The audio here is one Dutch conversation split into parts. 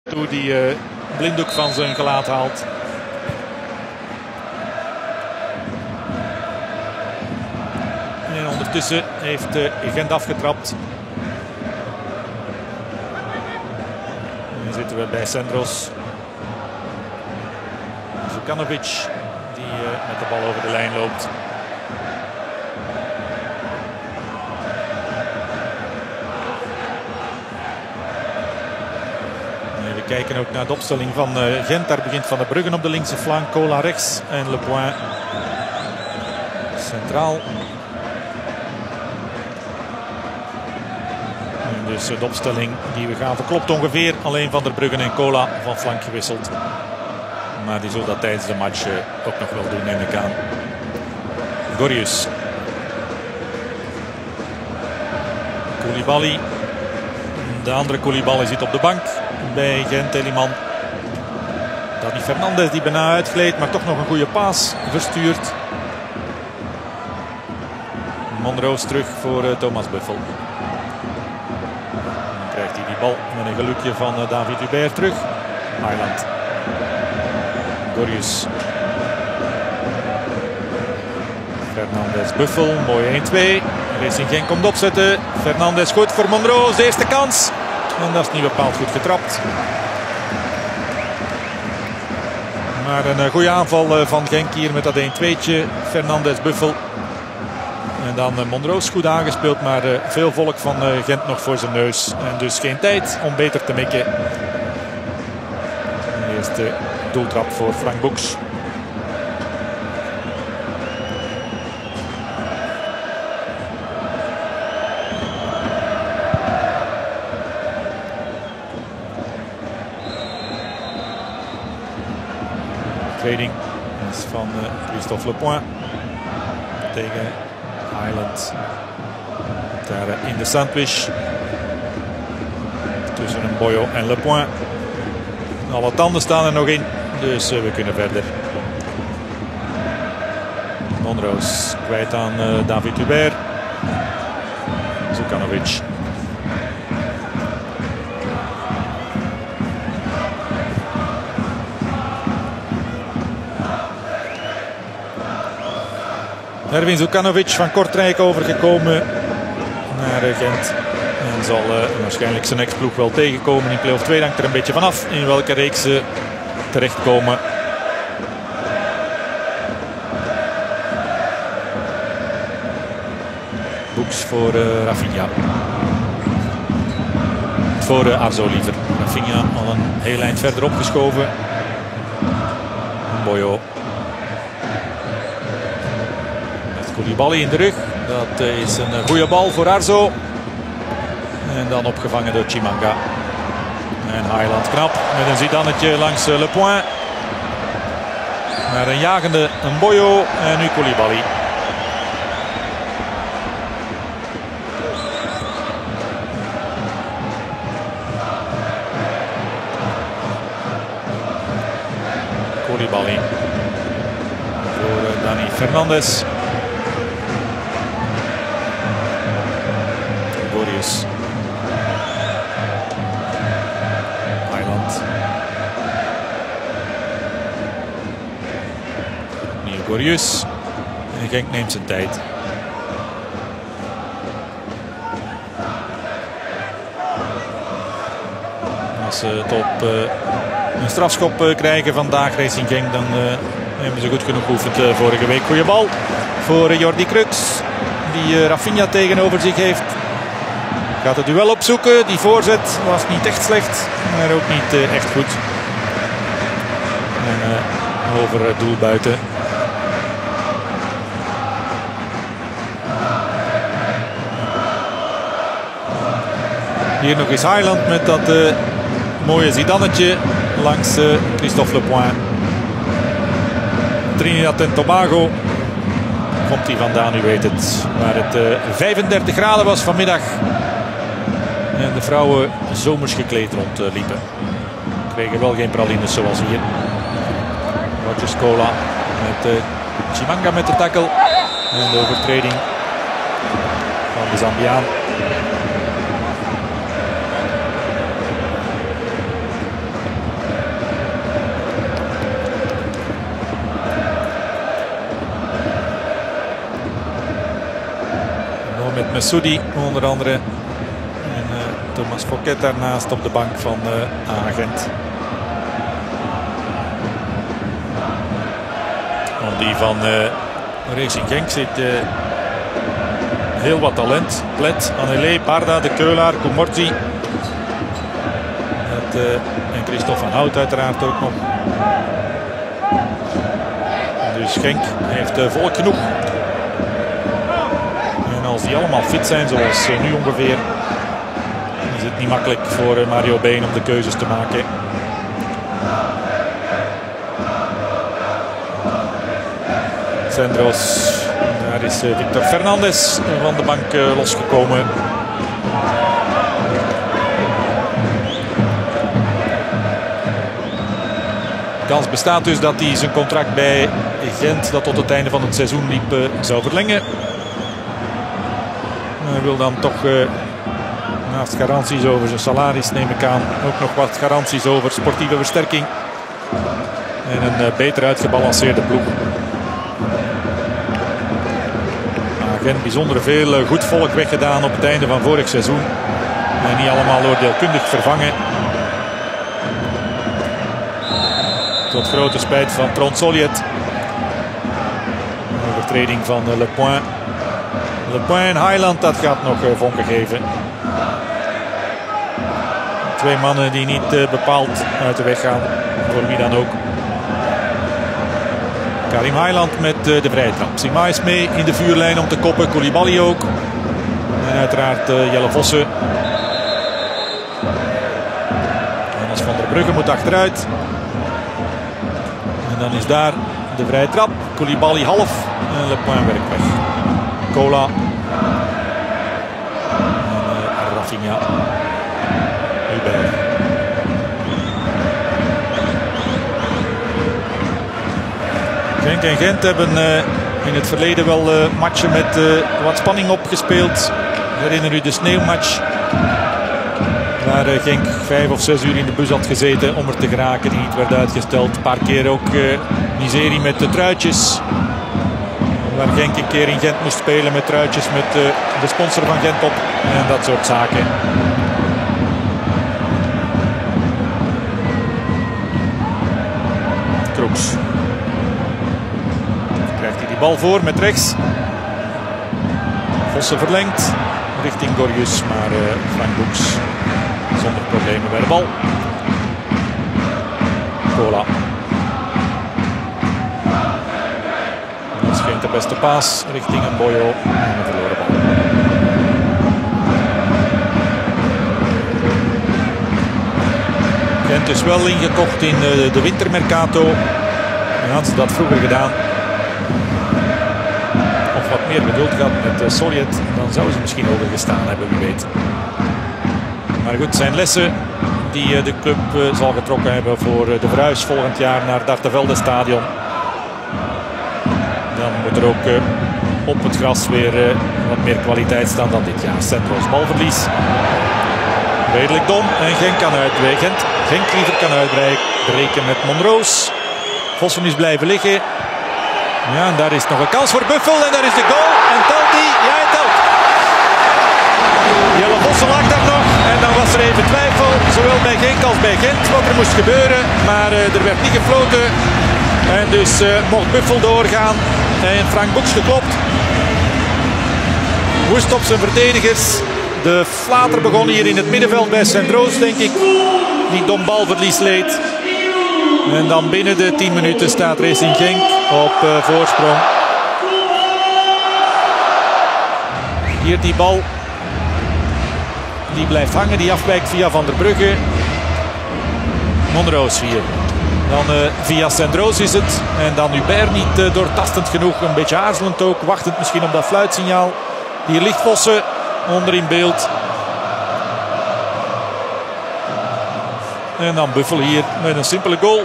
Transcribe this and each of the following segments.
Toe die blinddoek van zijn gelaat haalt. En ondertussen heeft Gent afgetrapt. Nu zitten we bij Sendros. Zukanovic die met de bal over de lijn loopt. We kijken ook naar de opstelling van Gent. Daar begint Van der Bruggen op de linkse flank, Cola rechts en Le Point centraal. En dus de opstelling die we gaan verklopt ongeveer. Alleen Van der Bruggen en Cola van flank gewisseld. Maar die zullen dat tijdens de match ook nog wel doen, neem ik aan. Gorius. Koulibaly. De andere Koulibaly zit op de bank bij Gent. Telemann. Dani Fernandes die bijna uitgleed, maar toch nog een goede paas verstuurt. Monroos terug voor Thomas Buffel. Dan krijgt hij die bal met een gelukje van David Hubert terug. Highland. Gorius. Fernandes, Buffel, mooi 1-2. Racing Genk komt opzetten. Fernandes goed voor Monroos, de eerste kans. En dat is niet bepaald goed getrapt. Maar een goede aanval van Genk hier met dat 1-2'tje. Fernandes, Buffel. En dan Monroos goed aangespeeld, maar veel volk van Gent nog voor zijn neus. En dus geen tijd om beter te mikken. De eerste doeltrap voor Frank Boeks. Trading is van Christophe Le Point tegen Highland. Daar in de sandwich tussen een Boyo en Le Point. Alle tanden staan er nog in, dus we kunnen verder. Monroos kwijt aan David Hubert. Zukanovic. Erwin Zukanovic van Kortrijk overgekomen naar Gent. En zal waarschijnlijk zijn ex-ploeg wel tegenkomen in play-off 2. Hangt er een beetje vanaf in welke reeks ze terechtkomen. Boeks voor Rafinha. Voor Arzo liever. Rafinha al een heel eind verder opgeschoven. Boyo. Koulibaly in de rug. Dat is een goede bal voor Arzo. En dan opgevangen door Chimanga. En Highland knap met een Zidannetje langs Le Point. Naar een jagende een Boyo en nu Koulibaly. Koulibaly. Voor Dani Fernandes. Gorius. Highland. Opnieuw Gorius. En Genk neemt zijn tijd. Als ze het op een strafschop krijgen vandaag, Racing Genk, dan hebben ze goed genoeg geoefend vorige week. Goeie bal voor Jordi Crux, die Rafinha tegenover zich heeft. Gaat het duel opzoeken. Die voorzet was niet echt slecht, maar ook niet echt goed. En over het doel buiten. Hier nog eens Highland met dat mooie Zidannetje langs Christophe Le Point. Trinidad en Tobago komt hij vandaan, u weet het. Waar het 35 graden was vanmiddag. En de vrouwen zomers gekleed rondliepen. Kregen wel geen pralines zoals hier. Rogers Cola met Chimanga met de tackle. En de overtreding van de Zambiaan. Messoudi onder andere. En Thomas Fouquet daarnaast op de bank van Agent. Op die van Racing Genk zit heel wat talent. Plet, Annelé, Barda, De Keulaar, Koumorzi. En Christophe van Hout uiteraard ook nog. Dus Genk heeft volk genoeg. En als die allemaal fit zijn, zoals nu ongeveer, is het niet makkelijk voor Mario Been om de keuzes te maken. Sandros, daar is Victor Fernandes van de bank losgekomen. De kans bestaat dus dat hij zijn contract bij Gent, dat tot het einde van het seizoen liep, zou verlengen. Hij wil dan toch naast garanties over zijn salaris, neem ik aan, ook nog wat garanties over sportieve versterking. En een beter uitgebalanceerde ploeg. Gent bijzonder veel goed volk weggedaan op het einde van vorig seizoen. En niet allemaal oordeelkundig vervangen. Tot grote spijt van Trond Solliet. Een overtreding van Le Point. Le Point en Highland, dat gaat nog vonken geven. Twee mannen die niet bepaald uit de weg gaan. Voor wie dan ook. Karim Highland met de vrije trap. Sima is mee in de vuurlijn om te koppen. Koulibaly ook. En uiteraard Jelle Vossen. Jonas van der Brugge moet achteruit. En dan is daar de vrije trap. Koulibaly half. En Le Point werkt weg. Cola. En Rafinha. Hubert. Genk en Gent hebben in het verleden wel matchen met wat spanning opgespeeld. Herinner u de sneeuwmatch? Waar Genk 5 of 6 uur in de bus had gezeten om er te geraken. Die niet werd uitgesteld. Een paar keer ook miserie met de truitjes. Waar Genk een keer in Gent moest spelen met truitjes met de sponsor van Gent op. En dat soort zaken. Kroeks. Krijgt hij die bal voor met rechts. Vossen verlengt richting Gorjus, maar Frank Boeks zonder problemen bij de bal. Cola. Dat is geen de beste paas richting een Boyo en een verloren bal. Gent is wel ingekocht in de wintermercato. En had ze dat vroeger gedaan, of wat meer geduld gehad met Solliet, dan zouden ze misschien overgestaan hebben, wie weet. Maar goed, zijn lessen die de club zal getrokken hebben voor de verhuis volgend jaar naar het Artevelde stadion. Dan moet er ook op het gras weer wat meer kwaliteit staan dan dit jaar. Sandros balverlies. Redelijk dom en Genk kan uitbreken. Genk liever kan uitbreken met Monroos. Vossen is blijven liggen. Ja, en daar is nog een kans voor Buffel en daar is de goal. En telt hij? Ja, hij telt. Jelle Vossen lag daar nog en dan was er even twijfel, zowel bij Genk als bij Gent, wat er moest gebeuren. Maar er werd niet gefloten en dus mocht Buffel doorgaan en Frank Boeks geklopt. Woest op zijn verdedigers. De flater begon hier in het middenveld bij Sandros, denk ik, die dom balverlies leed. En dan binnen de 10 minuten staat Racing Genk op voorsprong. Hier die bal. Die blijft hangen, die afwijkt via Van der Brugge. Monroos hier. Dan via Sandros is het. En dan Hubert niet doortastend genoeg. Een beetje aarzelend ook. Wachtend misschien op dat fluitsignaal. Hier ligt Vossen onder in beeld. En dan Buffel hier met een simpele goal.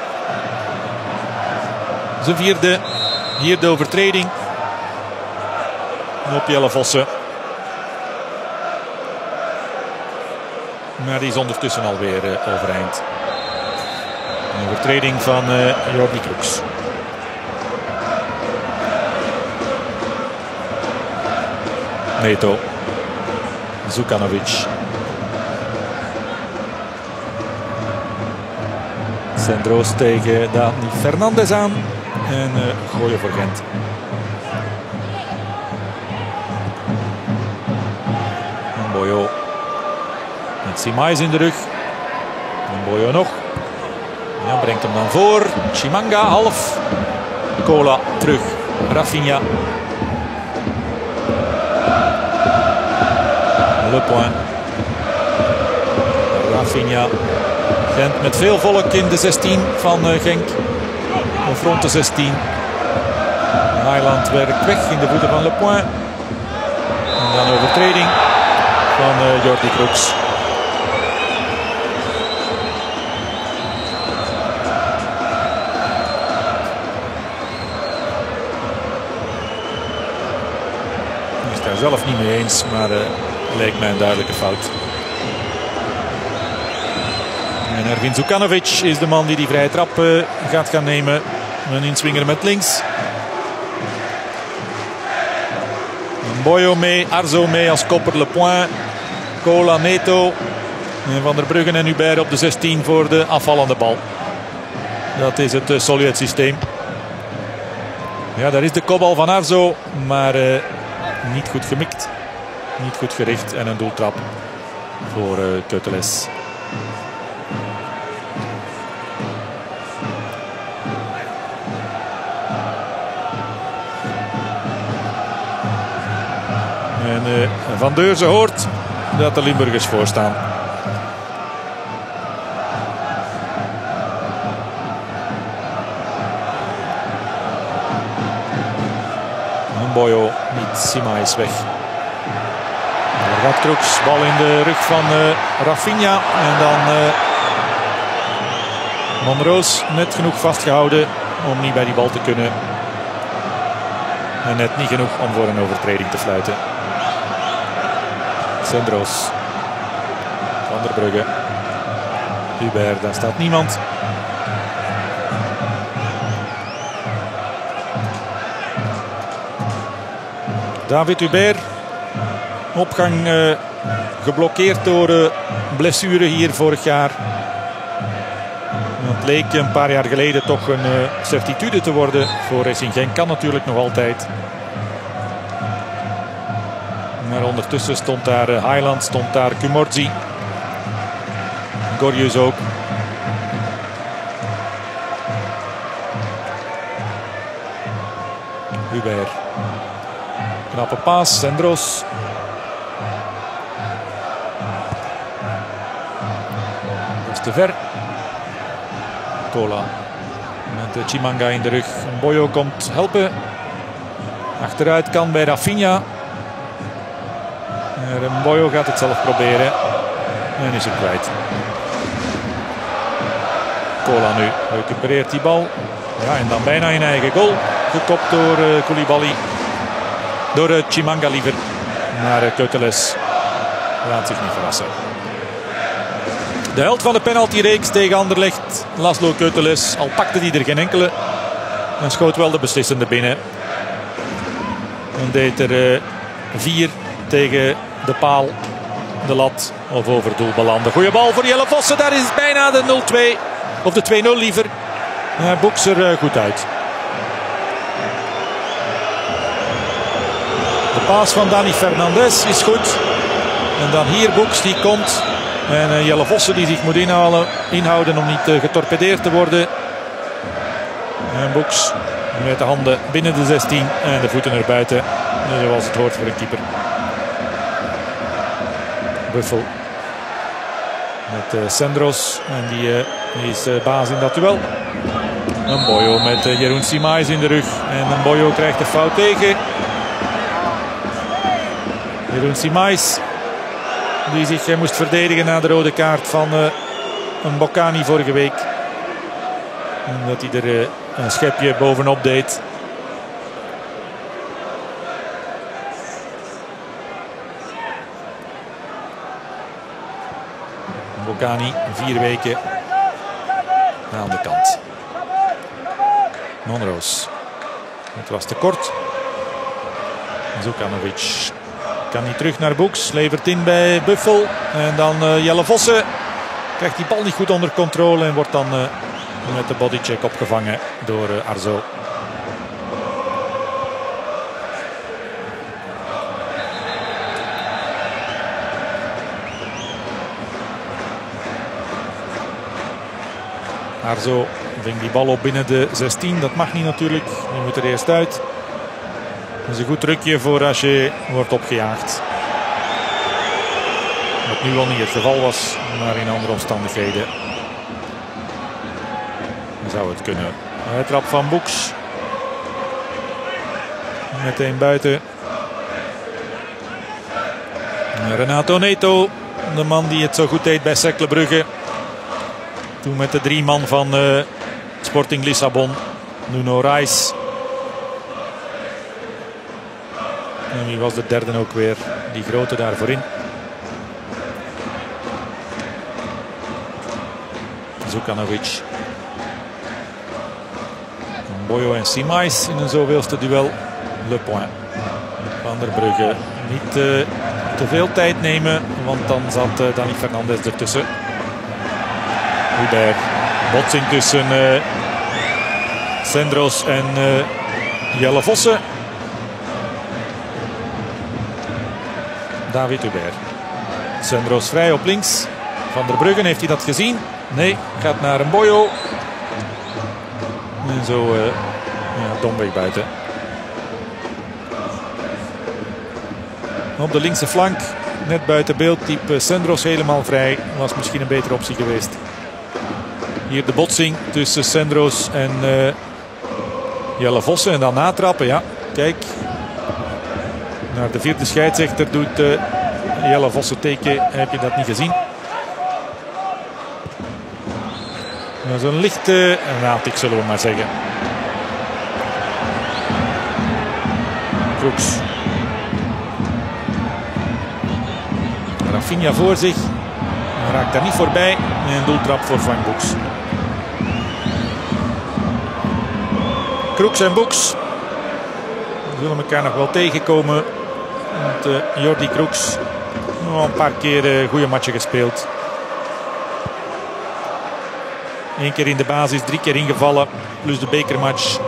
Zijn vierde. Hier de overtreding. Op Jelle Vossen. Maar die is ondertussen alweer overeind. Een overtreding van Jordi Kroeks. Neto. Zukanovic. Sendros tegen Dani Fernandez aan. En gooien voor Gent. Mboyo. Met Simais in de rug. Mboyo nog. Ja, brengt hem dan voor. Chimanga half. Cola terug. Rafinha. Le Point. Rafinha. Gent met veel volk in de 16 van Genk. Of rond de 16. Highland werkt weg in de voeten van Le Point. En dan overtreding van Jordi Crooks. Ik is daar zelf niet mee eens, maar leek mij een duidelijke fout. En Ervin Zukanovic is de man die die vrije trap gaat gaan nemen. Een inswinger met links. Mboyo mee, Arzo mee als kopper, Le Point, Cola, Neto. En Van der Bruggen en Hubert op de 16 voor de afvallende bal. Dat is het Sovjet-systeem. Ja, daar is de kopbal van Arzo, maar niet goed gemikt. Niet goed gericht en een doeltrap voor Keuteles. En Van Deurzen hoort dat de Limburgers voorstaan. Mboyo, niet Simais weg. Daar gaat Crooks, bal in de rug van Rafinha. En dan Monroos net genoeg vastgehouden om niet bij die bal te kunnen. En net niet genoeg om voor een overtreding te fluiten. Sendros. Van der Brugge. Hubert, daar staat niemand. David Hubert. Opgang geblokkeerd door blessure hier vorig jaar. Het leek een paar jaar geleden toch een certitude te worden voor Racing Genk. Kan natuurlijk nog altijd. Maar ondertussen stond daar Highland, stond daar Kumorzi. Gorjus ook. Hubert. Knappe paas, Sendros. Dat is te ver. Cola. Met Chimanga in de rug. Mboyo komt helpen. Achteruit kan bij Rafinha. Mboyo gaat het zelf proberen. En is het kwijt. Cola nu recupereert die bal. Ja, en dan bijna in eigen goal. Gekopt door Koulibaly. Door Chimanga liever. Maar Keuteles laat zich niet verrassen. De held van de penaltyreeks tegen Anderlecht, Laszlo Keuteles. Al pakte hij er geen enkele. En schoot wel de beslissende binnen. En deed er 4 tegen de paal, de lat of over het doel belanden. Goeie bal voor Jelle Vossen. Daar is bijna de 0-2. Of de 2-0 liever. Hij boekt er goed uit. De paas van Dani Fernandez is goed. En dan hier Boeks die komt. En Jelle Vossen die zich moet inhouden om niet getorpedeerd te worden. En Boeks met de handen binnen de 16 en de voeten erbuiten. Zoals het hoort voor een keeper. Buffel met Sendros. En die is baas in dat duel. Mboyo met Jeroen Simais in de rug. En Mboyo krijgt de fout tegen. Jeroen Simais. Die zich moest verdedigen na de rode kaart van Mbokani vorige week. En dat hij er een schepje bovenop deed. Mbokani 4 weken aan de kant. Monroos. Het was te kort. Zukanovic. Kan niet terug naar Boeks. Levert in bij Buffel. En dan Jelle Vossen. Krijgt die bal niet goed onder controle. En wordt dan met de bodycheck opgevangen door Arzo. Arzo ving die bal op binnen de 16. Dat mag niet natuurlijk. Die moet er eerst uit. Dat is een goed trucje voor Haché. Wordt opgejaagd. Wat nu al niet het geval was, maar in andere omstandigheden zou het kunnen. Trap van Boeks. Meteen buiten. Renato Neto, de man die het zo goed deed bij Cercle Brugge. Toen met de 3 man van Sporting Lissabon. Nuno Reis. En wie was de derde ook weer? Die grote daar voorin. Zukanovic. Boyo en Simais in een zoveelste duel. Le Point. Van der Brugge. Niet te veel tijd nemen, want dan zat Dani Fernandes ertussen. Hubert. Botsing tussen Sendros en Jelle Vossen. David Hubert. Sendros vrij op links. Van der Bruggen, heeft hij dat gezien? Nee, gaat naar een Boyo. En zo domweg buiten. Op de linkse flank, net buiten beeld, type Sendros helemaal vrij. Was misschien een betere optie geweest. Hier de botsing tussen Sendros en Jelle Vossen. En dan natrappen, ja. Kijk. Naar de 4e scheidsrechter doet Jelle Vossen teken. Heb je dat niet gezien? Dat is een lichte ratik, zullen we maar zeggen. Kroeks. Rafinha voor zich. Hij raakt daar niet voorbij. En een doeltrap voor Frank Boeks. Kroeks en Boeks zullen elkaar nog wel tegenkomen. Want Jordi Kroeks nog een paar keer goede matchen gespeeld. 1 keer in de basis, 3 keer ingevallen. Plus de bekermatch.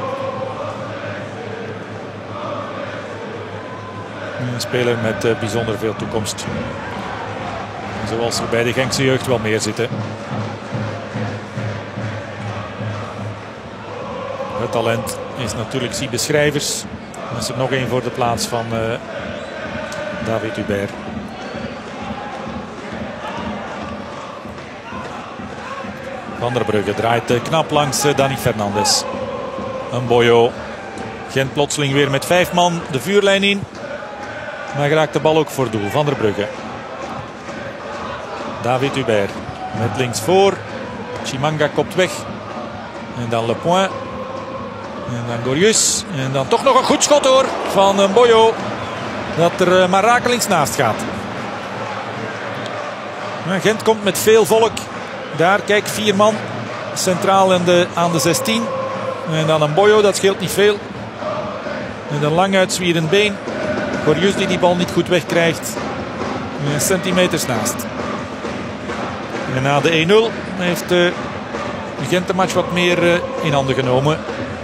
Een speler met bijzonder veel toekomst. Zoals er bij de Genkse jeugd wel meer zitten. Het talent is natuurlijk Siebe Schrijvers. Dan is er nog 1 voor de plaats van David Hubert. Van der Brugge draait knap langs Dani Fernandes. Een Boyo. Gent plotseling weer met 5 man de vuurlijn in. Maar raakt de bal ook voor doel. Van der Brugge. David Hubert. Met links voor. Chimanga kopt weg. En dan Le Point. En dan Gorius. En dan toch nog een goed schot hoor. Van een Boyo. Dat er maar rakelings naast gaat. Gent komt met veel volk. Daar, kijk, 4 man. Centraal aan de 16. En dan een Boyo, dat scheelt niet veel. Met een lang uitzwierend been. Gorius die bal niet goed wegkrijgt. Centimeters naast. En na de 1-0 heeft Gent de match wat meer in handen genomen.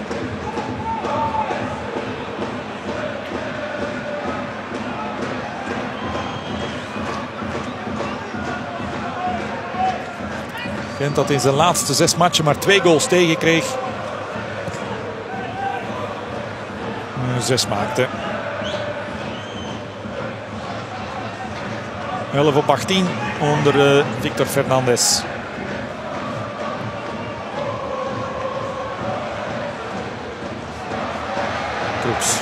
Gent dat in zijn laatste 6 matchen maar 2 goals tegenkreeg. 6 maakte. 11 op 18 onder Victor Fernandes. Kroeks.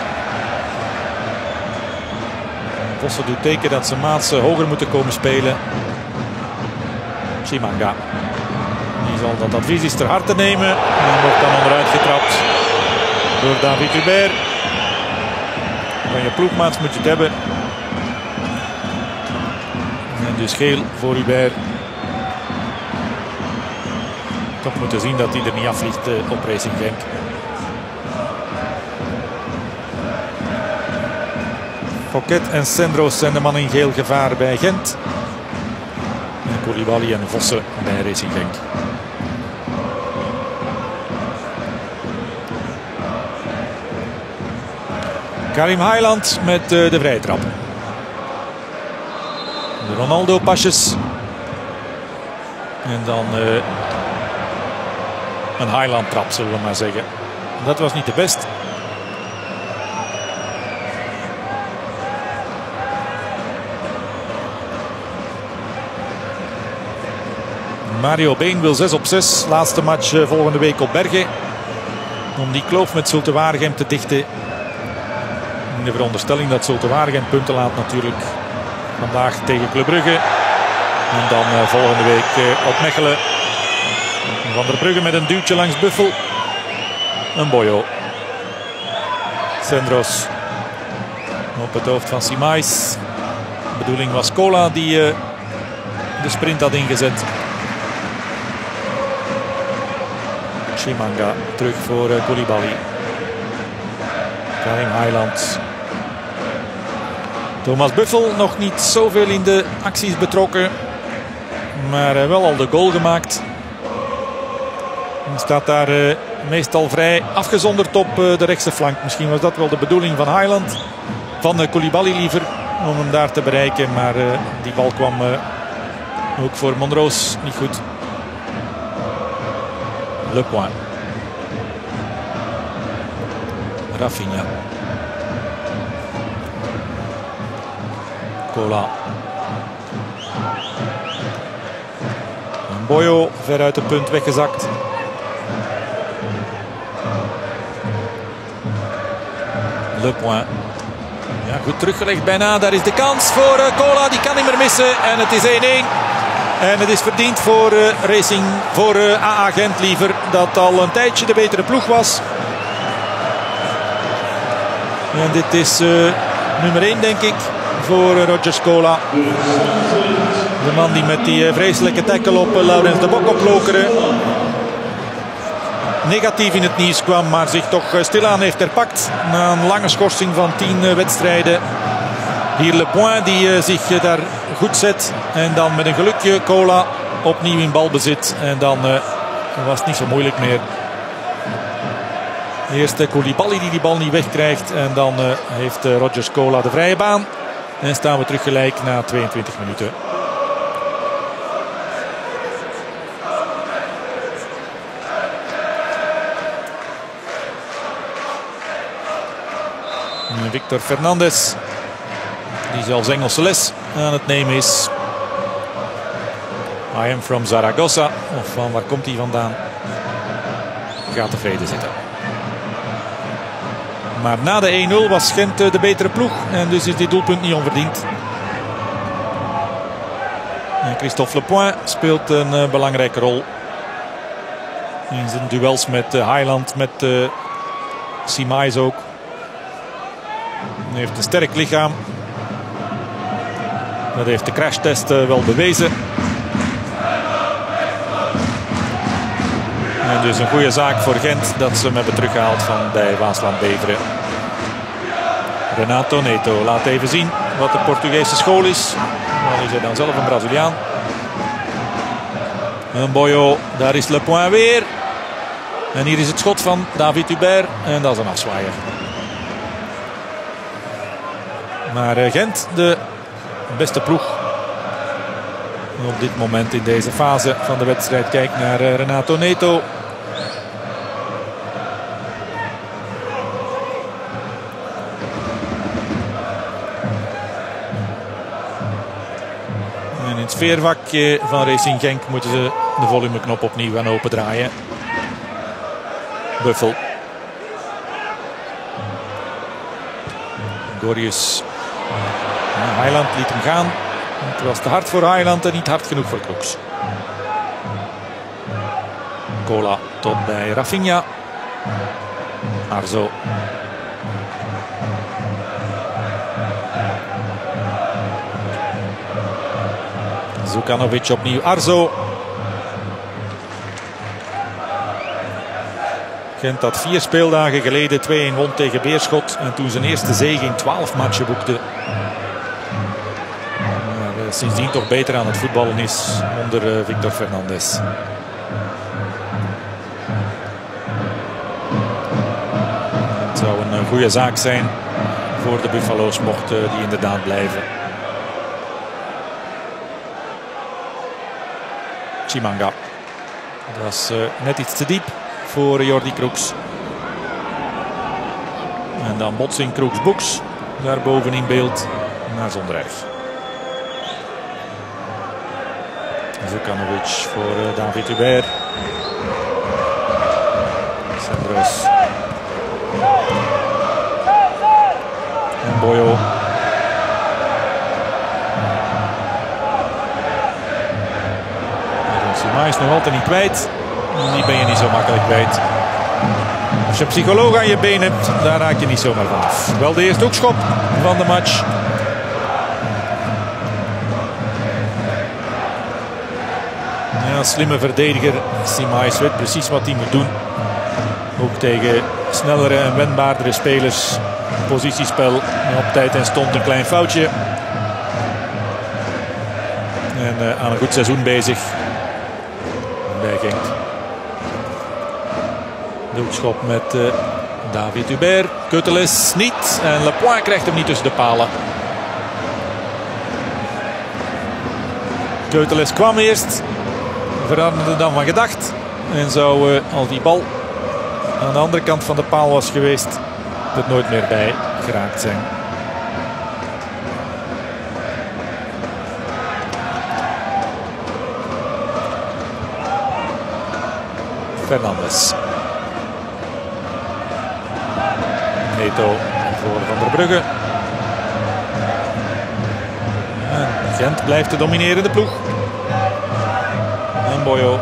Vossen doet teken dat zijn maats hoger moeten komen spelen. Chimanga. Die zal dat advies eens ter harte nemen. En wordt dan onderuit getrapt door David Hubert. Van je ploegmaats moet je het hebben. En dus geel voor Hubert. Toch moeten zien dat hij er niet afvliegt op Racing Genk. Fouquet en Sendros zijn de man in geel gevaar bij Gent. En Koulibaly en Vossen bij Racing Genk. Karim Haaland met de vrije trap. De Ronaldo-pasjes. En dan een Haaland-trap, zullen we maar zeggen. Dat was niet de best. Mario Been wil 6 op 6. Laatste match volgende week op Bergen. Om die kloof met Zulte Waregem te dichten. In de veronderstelling dat Zulte Waregem punten laat natuurlijk. Vandaag tegen Club Brugge. En dan volgende week op Mechelen. Van der Brugge met een duwtje langs Buffel. Een Boyo. Sendros. Op het hoofd van Simais. De bedoeling was Cola die de sprint had ingezet. Chimanga terug voor Koulibaly. Karim Haaland. Thomas Buffel nog niet zoveel in de acties betrokken. Maar wel al de goal gemaakt. En staat daar meestal vrij afgezonderd op de rechtse flank. Misschien was dat wel de bedoeling van Haaland. Van Koulibaly liever. Om hem daar te bereiken. Maar die bal kwam ook voor Monroos niet goed. Le Point. Rafinha. Cola. Boyo ver uit de punt weggezakt. Le Point. Ja, goed teruggelegd bijna. Daar is de kans voor Cola. Die kan niet meer missen. En het is 1-1. En het is verdiend voor AA Gent liever. Dat al een tijdje de betere ploeg was. En dit is nummer 1 denk ik voor Roger Cola. De man die met die vreselijke tackle op Laurens de Bok oplokeren. Negatief in het nieuws kwam, maar zich toch stilaan heeft herpakt. Na een lange schorsing van 10 wedstrijden. Hier Le Point die zich daar goed zet. En dan met een gelukje Cola opnieuw in balbezit. En dan was het niet zo moeilijk meer. Eerst Koulibaly die bal niet wegkrijgt. En dan heeft Roger Cola de vrije baan. En staan we terug gelijk na 22 minuten. Victor Fernandes. Die zelfs Engelse les aan het nemen is. I am from Zaragoza. Of van waar komt hij vandaan? Gaat tevreden zitten. Maar na de 1-0 was Gent de betere ploeg. En dus is dit doelpunt niet onverdiend. En Christophe Le Point speelt een belangrijke rol. In zijn duels met Haaland, met Simais ook. Hij heeft een sterk lichaam. Dat heeft de crashtest wel bewezen. En dus een goede zaak voor Gent dat ze hem hebben teruggehaald van bij Waasland Beveren. Renato Neto laat even zien wat de Portugese school is. Dan is hij dan zelf een Braziliaan. Een Boyo, daar is Le Point weer. En hier is het schot van David Hubert. En dat is een afzwaaier. Maar Gent, de beste ploeg op dit moment in deze fase van de wedstrijd. Kijk naar Renato Neto. En in het sfeervak van Racing Genk moeten ze de volumeknop opnieuw gaan opendraaien. Buffel. Gorius. Haaland liet hem gaan. Het was te hard voor Haaland en niet hard genoeg voor Kroeks. Cola tot bij Rafinha. Arzo. Zukanovic opnieuw Arzo. Gent dat 4 speeldagen geleden 2-1 won tegen Beerschot. En toen zijn eerste zege in 12 matchen boekte. Maar sindsdien toch beter aan het voetballen is onder Victor Fernandez. Het zou een goede zaak zijn voor de Buffalo's mocht die inderdaad blijven. Chimanga. Dat was net iets te diep voor Jordi Kroeks. En dan botsing Kroeks-Boeks. Daarboven in beeld naar zonder erg. Zukanovic voor David Hubert. Sandros. En Boyo. Sima is nog altijd niet kwijt. Die ben je niet zo makkelijk kwijt. Als je een psycholoog aan je been hebt, daar raak je niet zomaar van af. Wel de eerste hoekschop van de match. Ja, slimme verdediger. Simais weet precies wat hij moet doen. Ook tegen snellere en wendbaardere spelers. Positiespel op tijd en stond een klein foutje. En aan een goed seizoen bezig bij Genk. De hoekschop met David Hubert. Keuteles niet. En Lepoint krijgt hem niet tussen de palen. Keuteles kwam eerst. Veranderde dan van gedacht. En zou, als die bal aan de andere kant van de paal was geweest, het nooit meer bij geraakt zijn. Fernandez. Neto voor Van der Brugge. En Gent blijft de dominerende ploeg. En Boyo.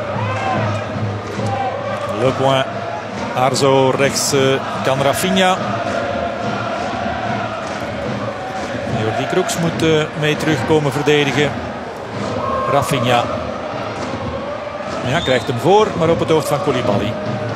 Lepoint. Arzo rechts kan Rafinha. Jordi Kroeks moet mee terugkomen verdedigen. Rafinha. Ja, krijgt hem voor, maar op het hoofd van Koulibaly.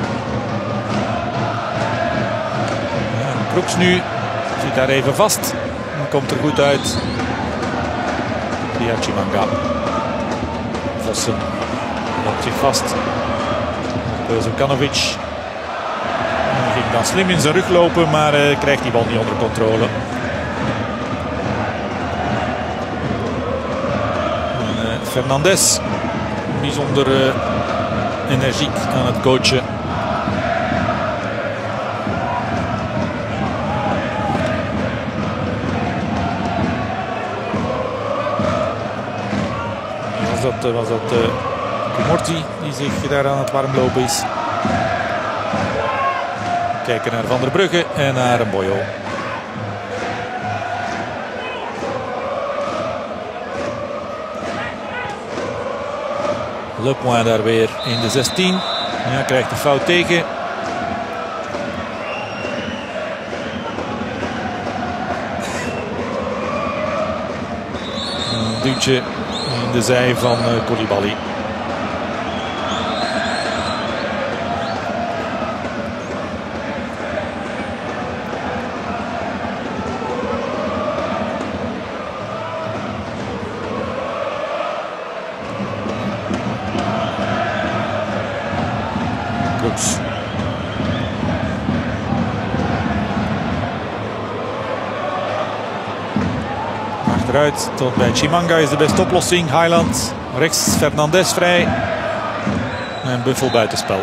Ja, Kroeks nu zit daar even vast. En komt er goed uit. Via Chimanga. Vossen loopt zich vast. Zukanovic. Ging dan slim in zijn rug lopen, maar krijgt die bal niet onder controle. En, Fernandez. Bijzonder energiek aan het coachen. Was dat Morty die zich daar aan het warmlopen is. Kijken naar Van der Brugge en naar een Boyo. Lepoint daar weer in de 16. Ja, krijgt de fout tegen. Een duwtje in de zij van Koulibaly. Achteruit tot bij Chimanga is de beste oplossing. Highland rechts, Fernandez vrij. En Buffel buitenspel.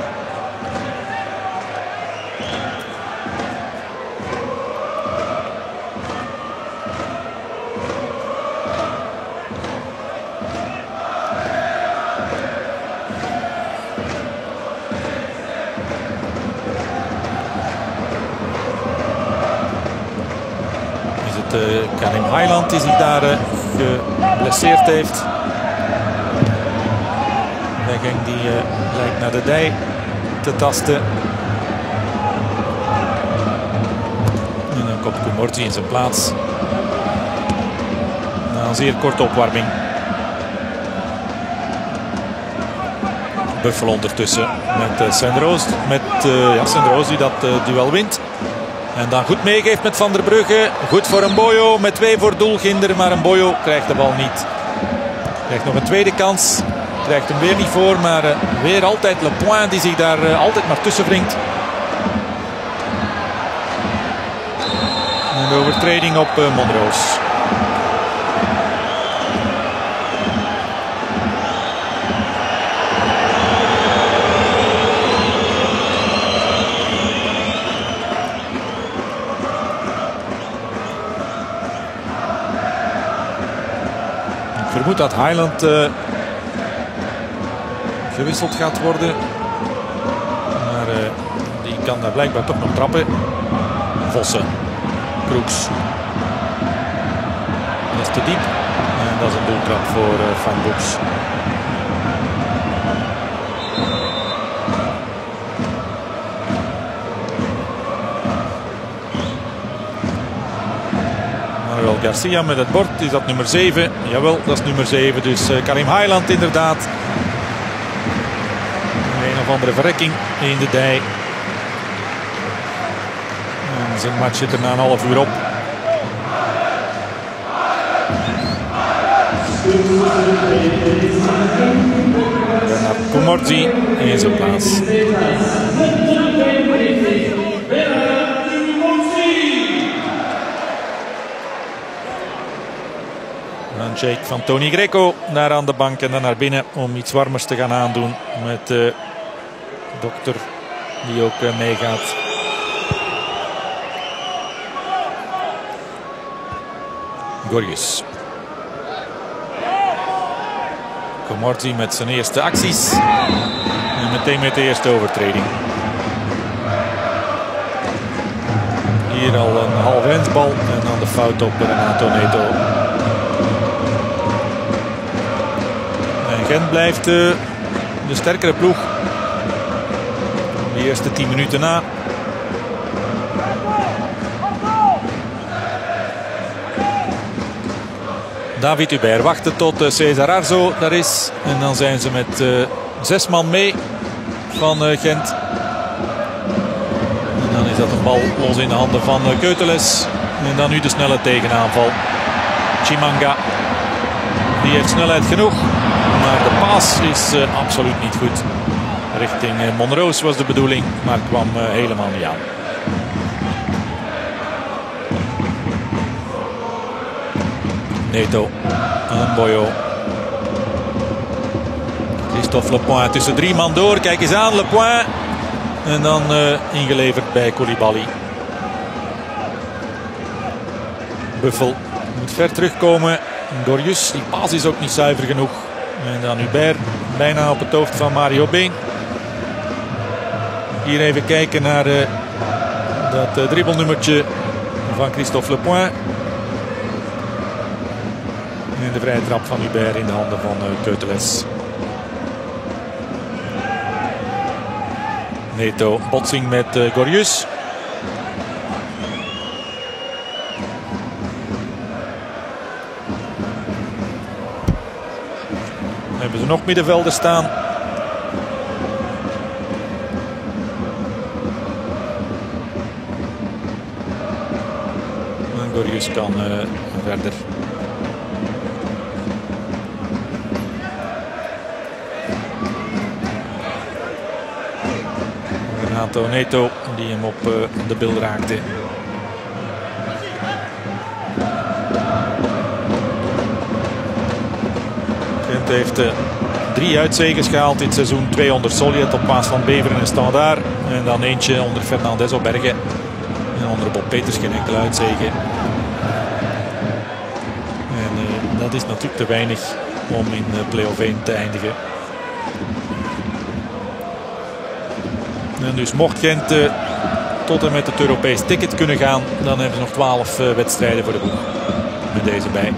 Karim Highland die zich daar geblesseerd heeft. Wegging die lijkt naar de dij te tasten. En dan komt Kumorti in zijn plaats. Na een zeer korte opwarming. Buffel ondertussen met Sint-Roos. Met Sint-Roos die dat duel wint. En dan goed meegeeft met Van der Brugge. Goed voor Mboyo met 2 voor doel. Ginder, maar Mboyo krijgt de bal niet. Krijgt nog een tweede kans. Krijgt hem weer niet voor, maar weer altijd Le Point die zich daar altijd maar tussen wringt. En de overtreding op Monroos. Ik vermoed dat Highland gewisseld gaat worden. Maar die kan daar blijkbaar toch nog trappen. Vossen. Kroeks. Dat is te diep. En dat is een doeltrap voor Van Boeks. Manuel Garcia met het bord. Is dat nummer 7? Jawel, dat is nummer 7. Dus Karim Highland inderdaad. Een of andere verrekking in de dij. En zijn match zit er na een half uur op. Bernard Comorzi in zijn plaats. Handshake van Tony Greco daar aan de bank en dan naar binnen om iets warmers te gaan aandoen met de dokter die ook meegaat. Gorjus. Comorzi met zijn eerste acties. En meteen met de eerste overtreding. Hier al een halve hensbal en dan de fout op Renato Neto. En Gent blijft de sterkere ploeg. De eerste 10 minuten na. David Hubert wachten tot Cesar Arzo daar is. En dan zijn ze met 6 man mee van Gent. En dan is dat een bal los in de handen van Keuteles. En dan nu de snelle tegenaanval. Chimanga. Die heeft snelheid genoeg. Maar de paas is absoluut niet goed. Richting Monroos was de bedoeling. Maar kwam helemaal niet aan. Neto. Mboyo. Christophe Le Point tussen 3 man door. Kijk eens aan, Le Point. En dan ingeleverd bij Koulibaly. Buffel moet ver terugkomen. Gorjus, die paas is ook niet zuiver genoeg. En dan Hubert bijna op het hoofd van Mario Been. Hier even kijken naar dat dribbelnummertje van Christophe Le Point. En de vrije trap van Hubert in de handen van Keuteles. Neto, botsing met Gorjus. Dan hebben ze nog middenvelden staan. En Gorjus kan verder. Renato Neto die hem op de bil raakte. Gent heeft 3 uitzeges gehaald dit seizoen. 2 onder Solliet op Waasland Beveren en Standaard. En dan eentje onder Fernandez op Bergen. En onder Bob Peters geen enkele uitzege. En dat is natuurlijk te weinig om in play-off 1 te eindigen. En dus mocht Gent tot en met het Europees ticket kunnen gaan, dan hebben ze nog 12 wedstrijden voor de boeg. Met deze bij.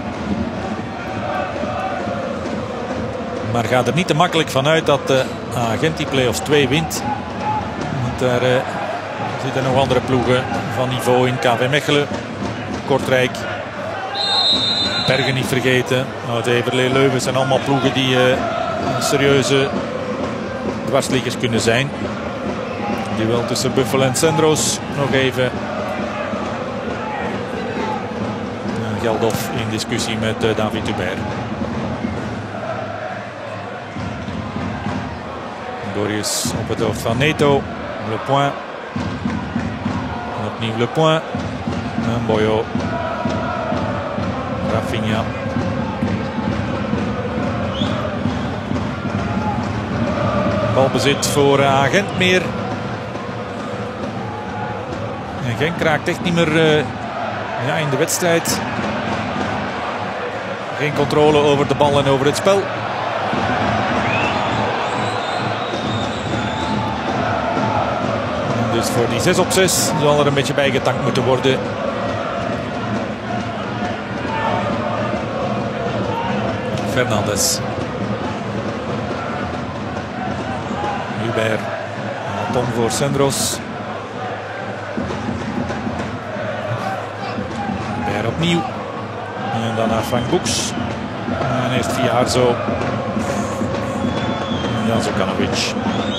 Maar ga er niet te makkelijk van uit dat Gent die play-offs 2 wint. Want daar zitten nog andere ploegen van niveau in. KV Mechelen, Kortrijk, Bergen niet vergeten. Oud-Heverlee, Leuven zijn allemaal ploegen die een serieuze dwarsliggers kunnen zijn. Duel tussen Buffel en Sendros. Nog even. Geldof in discussie met David Hubert. Gorius op het hoofd van Neto. Le Point. En opnieuw Le Point. En Boyo. Rafinha. Balbezit voor Agent meer. En Genk raakt echt niet meer in de wedstrijd. Geen controle over de bal en over het spel. En dus voor die 6 op 6 zal er een beetje bijgetankt moeten worden. Fernandes. Hubert. Tom voor Sendros. Hubert opnieuw. En dan naar Frank Boeks. En eerst via Arzo. En dan Zokanovic.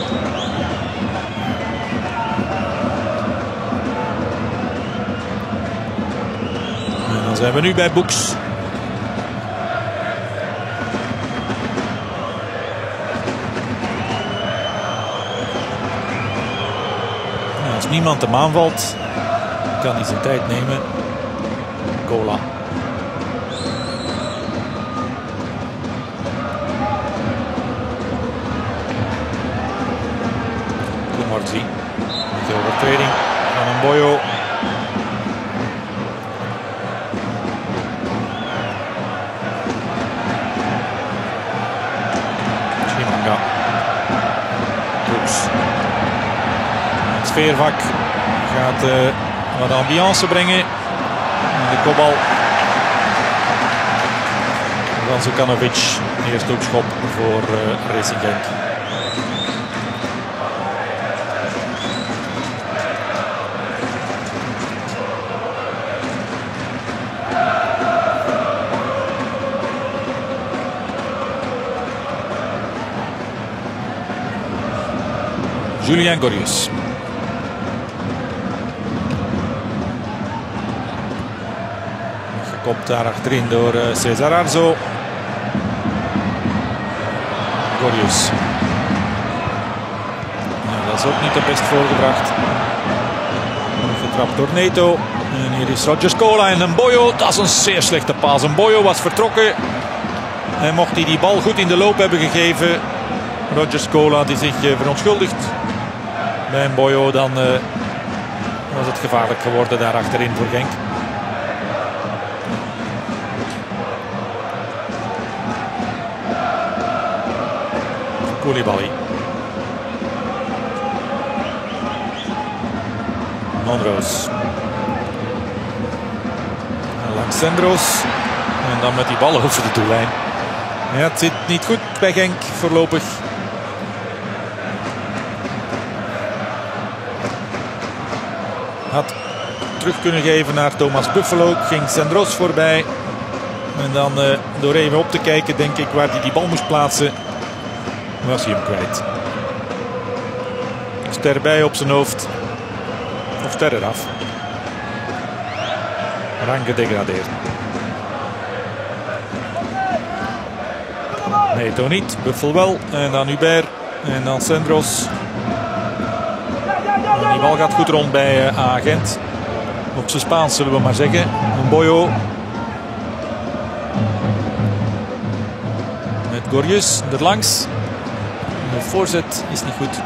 En dan zijn we nu bij Boeks. Als niemand hem aanvalt, kan hij zijn tijd nemen. Cola. Kumorzi. Met de overtreding van een Boyo. Chimanga. Boeks. Het sfeervak gaat wat ambiance brengen. En de kopbal van Zokanovic. Eerst hoekschop voor Racing Genk. Julien Gorius. Gekopt daar achterin door Cesar Arzo. Gorius. Ja, dat is ook niet de best voorgebracht. Getrapt door Neto. En hier is Roger Scola en een Boyo. Dat is een zeer slechte paas. Een Boyo was vertrokken. En mocht hij die bal goed in de loop hebben gegeven. Roger Scola die zich verontschuldigt. Bij een Boyo dan was het gevaarlijk geworden daar achterin voor Genk. Koulibaly. Monroos. Langs Sendros. En dan met die bal over de doellijn. Ja, het zit niet goed bij Genk voorlopig. Had terug kunnen geven naar Thomas Buffalo. Ging Sendros voorbij. En dan door even op te kijken denk ik waar hij die bal moest plaatsen. Was hij hem kwijt. Ster bij op zijn hoofd. Of ster eraf. Rang gedegradeerd. Neto niet. Buffel wel. En dan Hubert. En dan Sendros. En die bal gaat goed rond bij Agent. Op zijn Spaans zullen we maar zeggen. Een Boyo. Met Gorius erlangs. De voorzet is niet goed.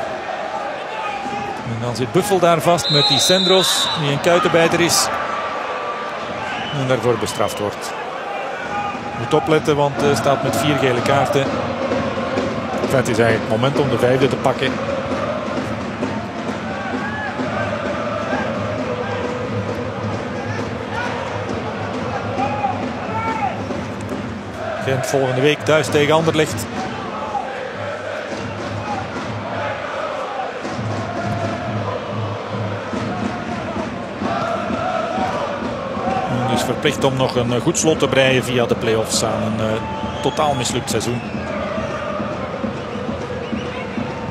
En dan zit Buffel daar vast met die Sendros. Die een kuitenbijter is. En daarvoor bestraft wordt. Moet opletten, want hij staat met 4 gele kaarten. Het is eigenlijk het moment om de 5e te pakken. Gent volgende week thuis tegen Anderlecht. Dus verplicht om nog een goed slot te breien via de play-offs aan een totaal mislukt seizoen.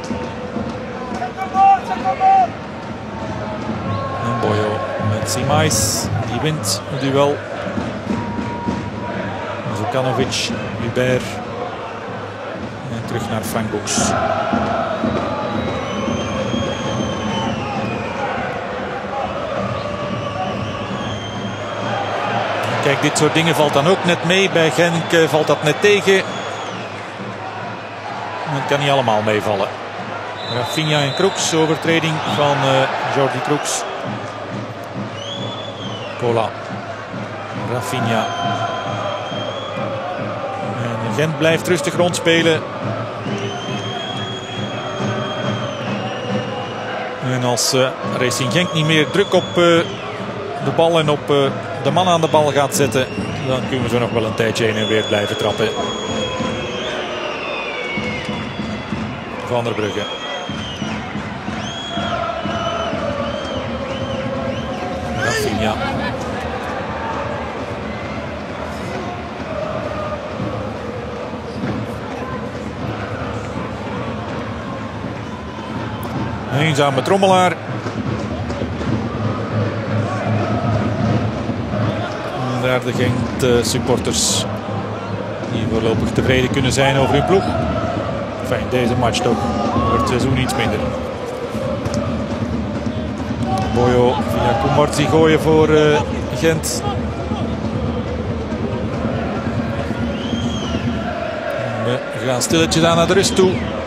En Boyo met Simais. Die wint het duel. Zukanovic, Hubert. En terug naar Frank Boeks. Kijk, dit soort dingen valt dan ook net mee. Bij Genk valt dat net tegen. Het kan niet allemaal meevallen. Rafinha en Kroeks, overtreding van Jordi Kroeks. Cola. Rafinha. En Gent blijft rustig rondspelen. En als Racing Genk niet meer druk op de bal en op de man aan de bal gaat zetten, dan kunnen ze nog wel een tijdje heen en weer blijven trappen. Van der Brugge. Rafinha. Eenzame trommelaar. En daar de Gent supporters die voorlopig tevreden kunnen zijn over hun ploeg. Fijn, deze match toch wordt het seizoen iets minder. Boyo via Kumorzi gooien voor Gent. We gaan stilletjes aan naar de rust toe.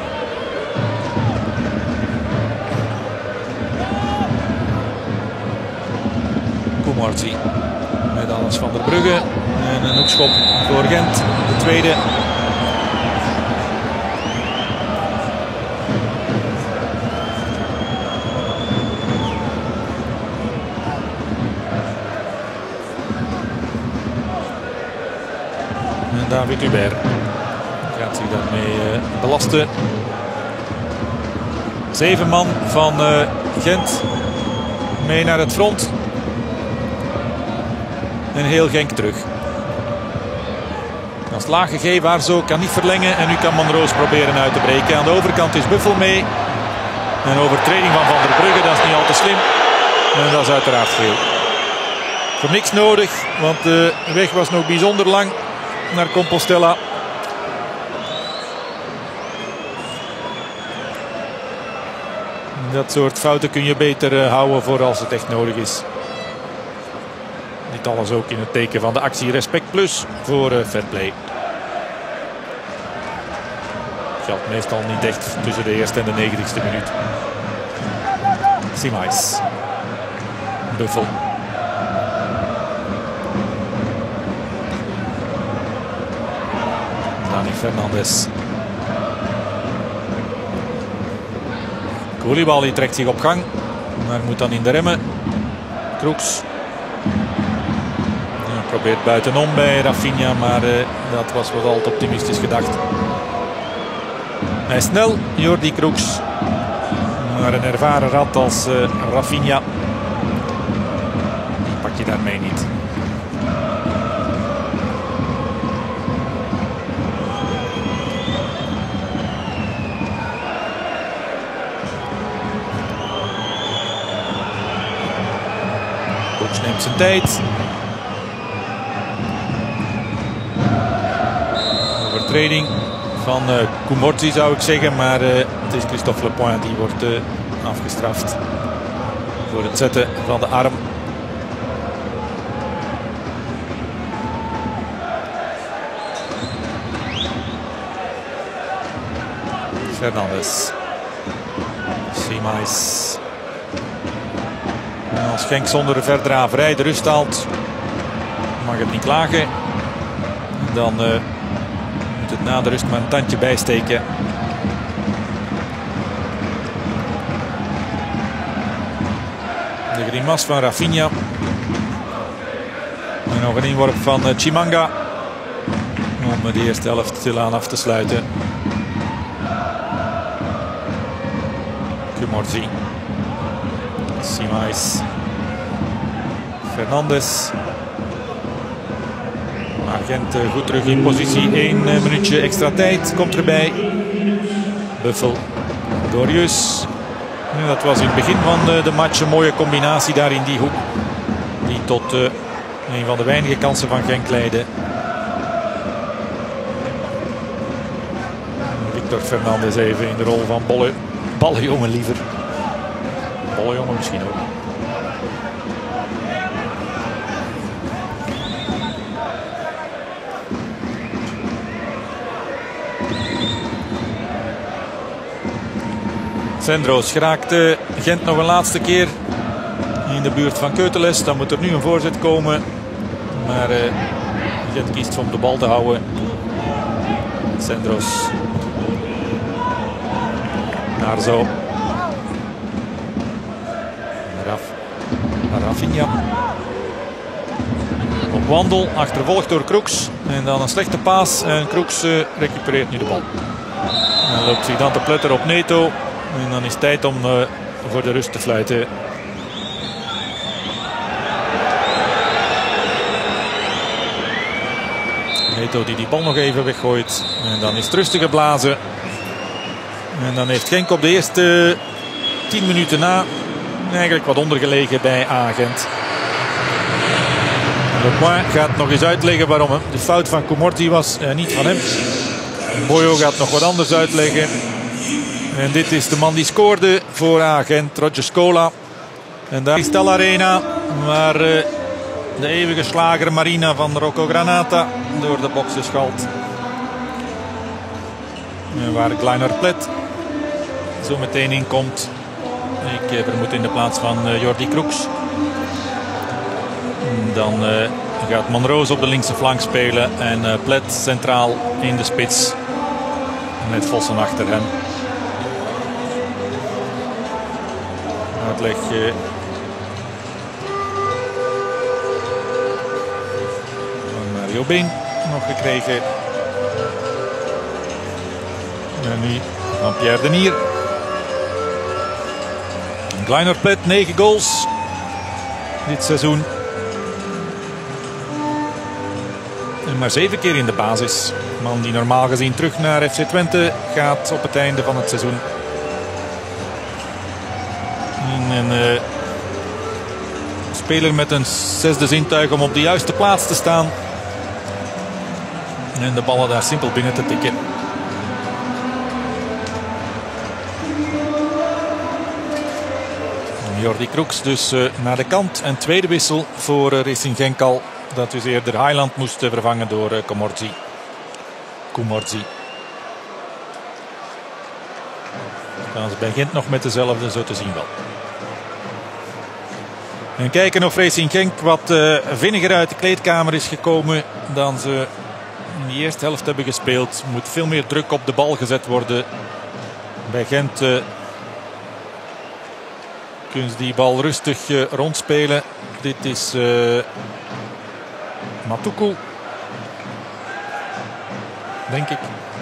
Kumorzi met alles Van der Brugge. En een hoekschop voor Gent, de tweede. David Hubert gaat zich daarmee belasten. 7 man van Gent mee naar het front. En heel Genk terug. Als lage G waar zo kan niet verlengen. En nu kan Monroos proberen uit te breken. Aan de overkant is Buffel mee. Een overtreding van Van der Brugge, dat is niet al te slim. En dat is uiteraard geel. Voor niks nodig, want de weg was nog bijzonder lang naar Compostela. Dat soort fouten kun je beter houden voor als het echt nodig is. Dit alles ook in het teken van de actie Respect Plus voor fair play. Geldt meestal niet echt tussen de eerste en de 90ste minuut. Simais. Buffel. Dani Fernandes. Koulibaly trekt zich op gang, maar moet dan in de remmen. Kroeks. Ja, probeert buitenom bij Rafinha, maar dat was wat al te optimistisch gedacht. Hij is snel, Jordi Kroeks. Maar een ervaren rat als Rafinha pak je daarmee niet. Kroeks neemt zijn tijd. Overtreding van Kumorzi zou ik zeggen, maar het is Christophe Lepointe die wordt afgestraft voor het zetten van de arm. Fernandes. Simais. En als Genk zonder verdere averij de rust haalt, mag het niet klagen. Dan moet het na de rust maar een tandje bijsteken. De grimas van Rafinha. En nog een inworp van Chimanga. Om de eerste helft stilaan af te sluiten. Kumorzi. Simais. Fernandes. Gent goed terug in positie. 1 minuutje extra tijd komt erbij. Buffel. Dorius. Ja, dat was in het begin van de match een mooie combinatie daar in die hoek. Die tot een van de weinige kansen van Genk leidde. Victor Fernandez even in de rol van ballenjongen liever. Ballenjongen misschien ook. Sendros geraakt Gent nog een laatste keer in de buurt van Keuteles. Dan moet er nu een voorzet komen. Maar Gent kiest om de bal te houden. Sendros. Narzo. Rafinha. Op wandel, achtervolgd door Kroeks. En dan een slechte paas. En Kroeks recupereert nu de bal. En loopt zich dan te pletteren op Neto. En dan is het tijd om voor de rust te fluiten. Neto die bal nog even weggooit. En dan is het rustig geblazen. En dan heeft Genk op de eerste 10 minuten na eigenlijk wat ondergelegen bij Agent. Lepoint gaat nog eens uitleggen waarom de fout van Comorti was, niet van hem. Boyo gaat nog wat anders uitleggen. En dit is de man die scoorde voor Agent, Roger Scola. En daar is Tel Arena, waar de eeuwige slager Marina van Rocco Granata door de boksen schalt. En waar Kleiner Plet zo meteen in komt. Ik vermoed in de plaats van Jordi Kroeks. Dan gaat Monroos op de linkse flank spelen en Plet centraal in de spits. Met Vossen achter hem. Uitleg van Mario Been nog gekregen. En nu van Pierre Denier. Kleiner Plet, 9 goals dit seizoen. En maar 7 keer in de basis. Man die normaal gezien terug naar FC Twente gaat op het einde van het seizoen. Een speler met een 6e zintuig om op de juiste plaats te staan. En de ballen daar simpel binnen te tikken. Jordi Kroeks dus naar de kant. En tweede wissel voor Racing Genk al. Dat dus eerder Highland moest vervangen door Comorzi. Gaan ze bij Gent nog met dezelfde, zo te zien wel. En kijken of Racing Genk wat vinniger uit de kleedkamer is gekomen dan ze in de eerste helft hebben gespeeld. Er moet veel meer druk op de bal gezet worden. Bij Gent kunnen ze die bal rustig rondspelen. Dit is Matuku, denk ik.